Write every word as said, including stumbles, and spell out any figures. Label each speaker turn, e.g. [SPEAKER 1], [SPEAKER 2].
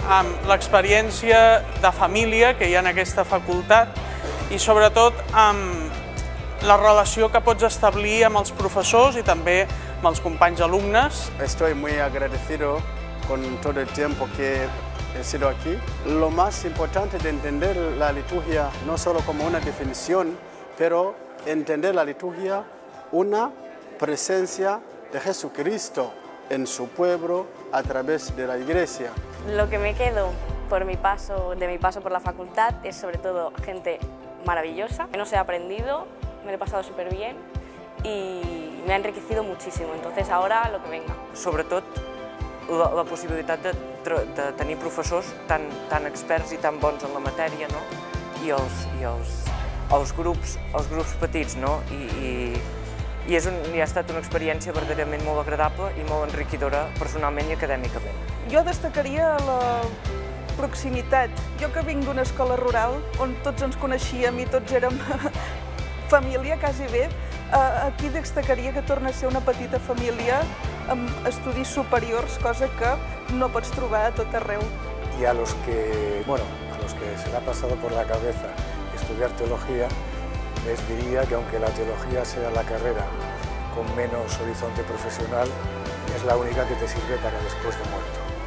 [SPEAKER 1] amb l'experiència de família que hi ha en aquesta facultat i sobretot amb la relació que pots establir amb els professors i també amb els companys alumnes.
[SPEAKER 2] Estoy muy agradecido con todo el tiempo que he sido aquí. Lo más importante de entender la liturgia no solo como una definición, pero entender la liturgia una presencia de Jesucristo en su pueblo a través de la Iglesia.
[SPEAKER 3] Lo que me quedo por mi paso, de mi paso por la facultad es sobre todo gente maravillosa. No se ha aprendido, me lo he pasado súper bien y me ha enriquecido muchísimo. Entonces ahora lo que venga.
[SPEAKER 4] Sobretot la, la possibilitat de, de tenir professors tan, tan experts i tan bons en la matèria, no? I els, i els, els, grups, els grups petits, no? I, i, i, és un, i ha estat una experiència verdaderament molt agradable i molt enriquidora personalment i acadèmicament.
[SPEAKER 5] Jo destacaria la proximitat. Jo que vinc d'una escola rural on tots ens coneixíem i tots érem família, quasi bé, aquí destacaria que torna a ser una petita família amb estudis superiors, cosa que no pots trobar a tot arreu.
[SPEAKER 6] Y a los que, bueno, a los que se le ha pasado por la cabeza estudiar teología, les diría que aunque la teología sea la carrera con menos horizonte profesional, es la única que te sirve para después de muerto.